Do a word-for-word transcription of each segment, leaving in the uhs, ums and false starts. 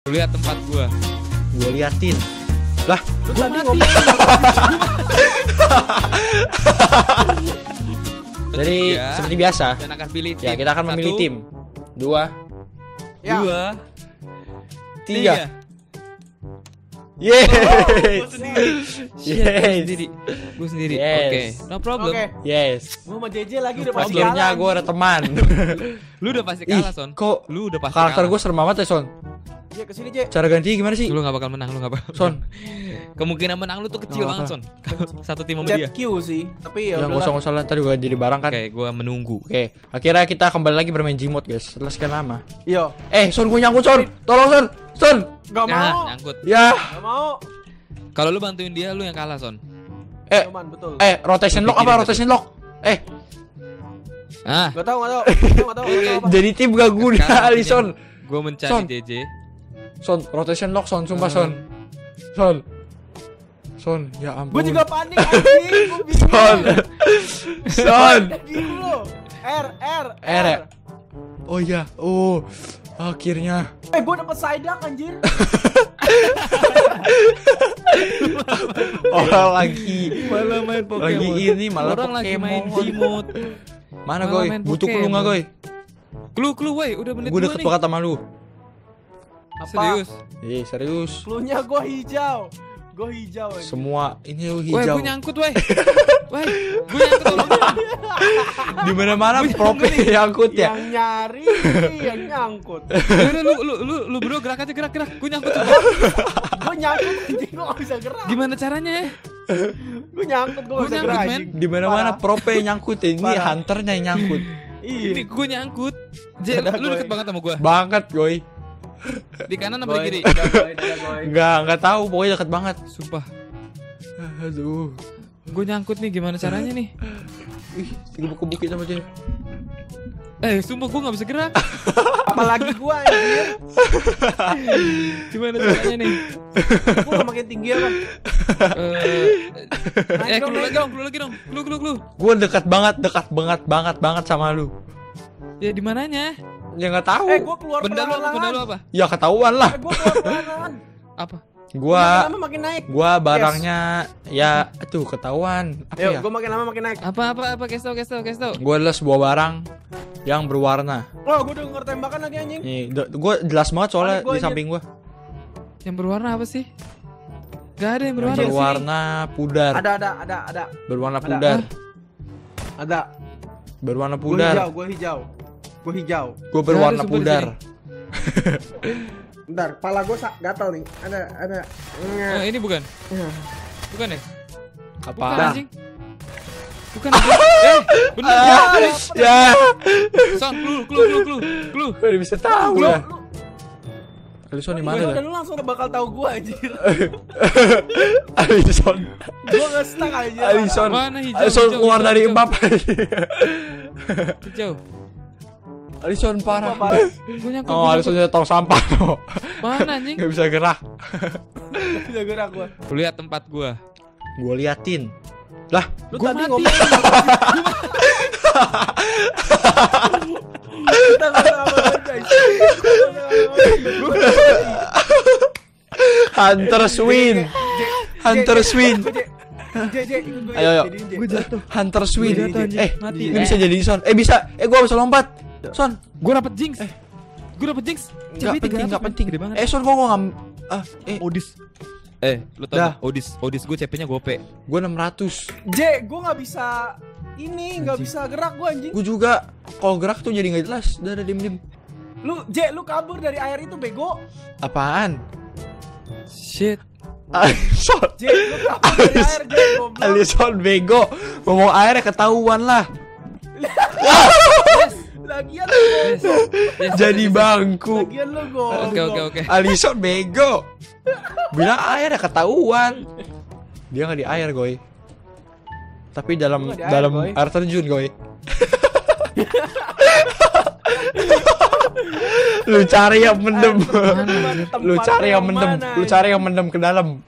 Lu lihat tempat gua. Gua liatin. Lah, Lu Gua tadi mati. ngomong jadi Tiga. seperti biasa. Dan akan pilih tim. Ya, kita akan memilih Satu, tim. Dua, ya. Dua. tiga. Tiga. Yeay. Gua sendiri. Shit, gua Yes. sendiri. Gua sendiri. Yes. Oke. No problem. Oke, Yes. gua sama J J lagi udah pasti Problemnya kalah. gue ada teman. Lu udah pasti Ih, kalah, Son. kok Lu udah pasti karakter kalah. gue serem amat ya, Son? J, kesini J. Cara ganti gimana sih? Lu gak bakal menang, lu gak bakal. Son. Kemungkinan menang lu tuh kecil Nggak banget, Son. Satu tim sama dia. Chat Q sih, tapi ya Yang udahlah. usah usah tadi gue jadi barang kan. Oke, gua menunggu. Oke, akhirnya kita kembali lagi bermain Gmod guys. Setelah sekian lama. Yo, Eh, Son gue nyangkut, Son. Tolong, Son. Son. gak mau. Nah, nyangkut. Ya. Gak mau. Kalau lu bantuin dia, lu yang kalah, Son. Eh, Cuman betul. eh rotation lock apa? Rotation lock. Eh, Ah, Gak tau, gak tau. Gak tau, gak tau, gak tau apa. jadi tim gak guna Sekarang Ali, Son. gua mencari Son. J J. Son, rotation lock, Son, sumpah, Son. Son. Son, ya ampun. Gua juga panik anjing, gua bingung. Son. Son. Diem lu. R, R, R ya? Oh iya. Oh. Akhirnya. Eh, gua dapet Psyduck anjir. Oh, lagi. Malah main Lagi ini malah Orang lagi main Pokemon. Gmod. Mana, Malah Goy? main Butuh clue Pokemon. nggak, Goy? Clue, clue, woi, udah menit Gue dua deket nih. banget sama lu. Apa? Serius. Eh, serius. Cluenya gua hijau. Gua hijau anjir. Semua ini lu Woi, hijau. gua nyangkut, woi. Woi, gua nyangkut tolong. Di mana-mana prope nyangkut ya. Yang nyari, yang nyangkut. Yaudah, lu lu lu lu bro gerak aja gerak gerak. Gua nyangkut juga. Gua nyangkut anjing, gua gak bisa gerak. Gimana caranya ya? Gua nyangkut, gua Gua gak bisa nyangkut, gerak men. anjing. Di mana-mana Parah. prope nyangkut ya. Ini Parah. hunternya yang nyangkut. Iya. Ini gua nyangkut. J, Dadah, lu deket Goy. banget sama gua. Banget, Goy. Di kanan apa di Boy, kiri? dadah, boy, dadah, boy. Enggak, enggak tahu, pokoknya deket banget. Sumpah. Aduh. Gua nyangkut nih, gimana caranya nih? Ih, dikebuk-kebukin sama dia. Eh, sumpah gua gak bisa gerak. Apalagi gua anjir. Gimana caranya nih? Gua gak makin tinggi apa? Eh, Naik eh, dong, clue naik lagi dong, clue lagi dong. Clue, clue, clue. Gue dekat banget, dekat banget, banget, banget sama lu. Ya di mananya? Ya nggak tahu. Eh, gua keluar Benda lu, perlahan-lahan. benda lu apa? Ya ketahuan lah. Eh, gua keluar perlahan-lahan. Apa? Makin Gua, lama makin naik. gua barangnya ya, tuh ketahuan. Apa Yuk, ya? gua makin lama makin naik. Apa apa apa? Kasih tau, kasih tau, kasih tau. Gue adalah sebuah barang yang berwarna. Oh, gua denger tembakan lagi anjing. Nih, gue jelas banget soalnya Panik gua, di anjir. samping gue. Yang berwarna apa sih? Gak ada yang Yang berwarna. berwarna pudar. Ada, ada, ada, ada. Berwarna Ada. pudar. Ada. Berwarna Gua pudar. hijau, gua hijau. Gua hijau. Gue berwarna Nggak ada sumber di pudar. Bentar, pala gua sak gatal nih. Ada, ada. Oh, ini bukan. Bukan ya? Bukan Apa? anjing. Bukan anjing. Eh, bener. Ah, ya. Son, clue, clue, clue, clue, clue. Gue bisa tahu Lu, ya. lu, Alison di gua mana dan ya? lu langsung bakal tahu gua anjir. Alison. Gua nggak stuck anjir. Alison. Mana hijau, Alison hijau, keluar hijau, dari hijau. empat. Hijau. Alison parah. Apa, parah? Gua nyangkut. Oh, gua Alison nyangkut. jadi tong sampah loh. Mana anjing? Gak bisa gerak. Bisa gerak gua. Lu lihat tempat gua. Gue liatin. Lah, Lu Gua tadi mati. ngomong kita nggak sama guys. Hunter Swin. Hunter Swin. J, J, ikut gua. Ayo, ayo. Jadiin J. Gua jatuh. Hunter Swin. Gua jatuh, anjing. Eh, Mati. ini Eh. bisa jadi Son. Eh bisa. Eh gua bisa lompat. Son, Gua dapet jinx. Gua dapet jinx. enggak C P tiga penting, ratus, enggak men. penting. Gede banget. Eh Son, gua gua ngam ah, eh Odis. Eh, lu tau Dah. gak? Odis, Odis gue C P-nya gope. gua enam ratus. J, gua nggak bisa ini, nggak bisa gerak gua anjing. Gua juga kalau gerak tuh jadi enggak jelas. Udah, udah diem-diem. Lu J, lu kabur dari air itu bego. Apaan? Shit. Alison. J, lu kabur dari air J, goblok. Alison bego. Ngomong airnya ketahuan lah. Lagian lu Yes. goblok. Yes, Jadi yes, yes. bangku. Lagian lu goblok. Oke, oke, oke. Alison bego. Bilang airnya ketahuan. Dia nggak di air, Goy. Tapi dalam Nggak di air, dalam Goy. air terjun, Goy. Lu cari yang mendem. Tempat Lu cari yang mendem. mana, Lu cari yang mendem ke dalam.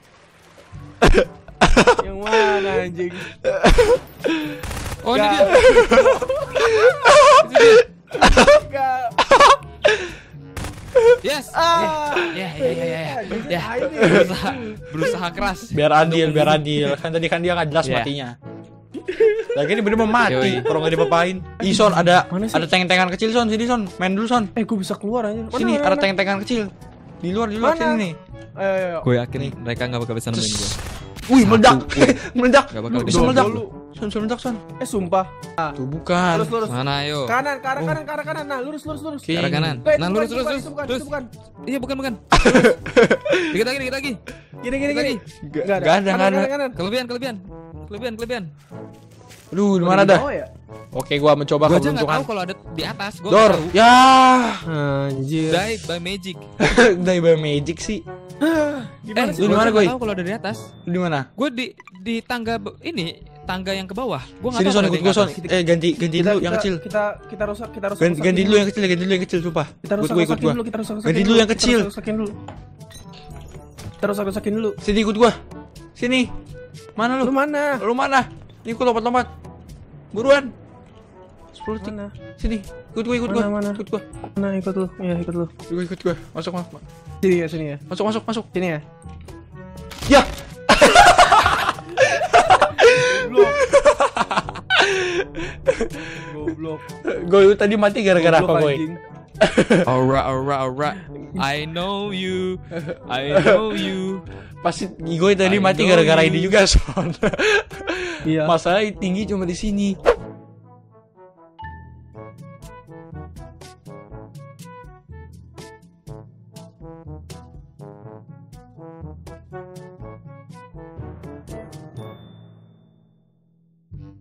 Yang mana anjing? Oh, ini Nggak. dia. Itu dia. Enggak. Yes. Ah. Ya, ya, ya, ya, ya. Ya. Ini. Berusaha, berusaha keras. Biar adil, biar adil. Kan tadi kan dia nggak jelas Iya. matinya. Lagi ini bener mau mati Yoi. kalau nggak dipapain. Ih Son, ada Mana sih? ada tank-tankan kecil Son, sini Son, main dulu Son. Eh, gue bisa keluar aja. Mana, Sini mana, ada mana? tank-tankan kecil. Di luar, di luar Mana? sini nih. Ayo, ayo, ayo. Gue yakin mereka nggak bakal bisa nemuin gue. Wih, meledak. meledak. Nggak bakal Bisa bisa. meledak. Dulu. Son, Son meledak Son. Eh, sumpah. Ah, Tuh bukan. lurus, lurus. Mana ayo? Kanan, ke arah kanan, ke arah kanan. Nah, lurus, lurus, lurus. Oke. Arah kanan. Eh, itu Nah, bukan, lurus, itu lurus, bukan, lurus, itu bukan, lurus. itu bukan. Iya, bukan, bukan. Lurus. Dikit lagi, dikit lagi. Gini, gini, Dikit lagi. gini. Gak ada, Kanan, gak ada. kanan, kanan. Kelebihan, kelebihan. Kelebihan, kelebihan. Aduh, di Oh, mana di dah? bawah ya? Oke, gua mencoba Gue aja nggak keberuntungan. tahu kalau ada di atas. Gue Dor, tahu. ya. Anjir. Die by magic. Dari by magic sih. Gimana eh, sih? lu di gue mana, aja Goy? nggak tahu kalau ada di atas. Di mana? Gue di di tangga be- ini tangga yang ke bawah. Gue nggak Sini tahu Son, kalau ikut ada gua yang Son. atas. Eh, ganti ganti Kita, dulu yang kita- kecil. Kita kita rusak, kita rusak. Ganti, ganti dulu yang kecil, ganti dulu yang kecil, sumpah. Kita Ikut rusak, gua, ikut rusakin gua. dulu, kita rusak, rusakin Ganti dulu yang kecil. Kita rusak, rusakin dulu. Kita rusak, rusakin dulu. Sini ikut gua. Sini. Mana Lu lu? mana? Lu mana? Ini gua lompat-lompat. Buruan. sepuluh detik. Mana? Sini. Ikut gua, ikut gua. Mana, mana? Ikut gua. Mana ikut lu? Iya, ikut lu. Ikut, ikut gua. Masuk, masuk. Sini ya, sini ya. Masuk, masuk, masuk. Sini ya. Ya. Goblok. Gue tadi mati gara-gara apa, Boy? Alright, alright, alright. I know you. I know you. Pasti gue tadi I mati know gara-gara you. ini juga, Son. Iya. Masalah tinggi cuma di sini.